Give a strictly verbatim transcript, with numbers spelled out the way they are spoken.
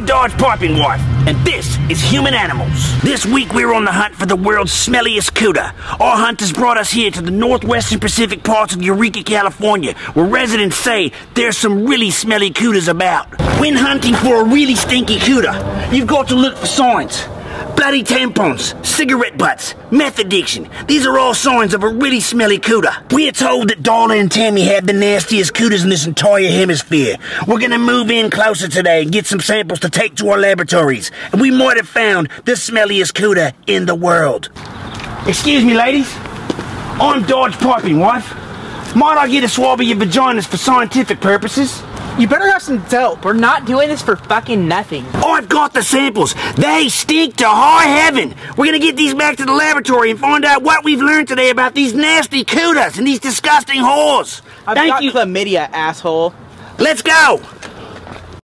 I'm Dodge Piping Wife, and this is Human Animals. This week we're on the hunt for the world's smelliest cuda. Our hunt has brought us here to the northwestern Pacific parts of Eureka, California, where residents say there's some really smelly cudas about. When hunting for a really stinky cuda, you've got to look for signs. Bloody tampons, cigarette butts, meth addiction. These are all signs of a really smelly cuda. We are told that Darla and Tammy have the nastiest cudas in this entire hemisphere. We're gonna move in closer today and get some samples to take to our laboratories. And we might have found the smelliest cuda in the world. Excuse me, ladies. I'm Dodge Piping Wife. Might I get a swab of your vaginas for scientific purposes? You better have some dope. We're not doing this for fucking nothing. I've got the samples. They stink to high heaven. We're gonna get these back to the laboratory and find out what we've learned today about these nasty cudas and these disgusting whores. I've Thank got you. chlamydia, asshole. Let's go.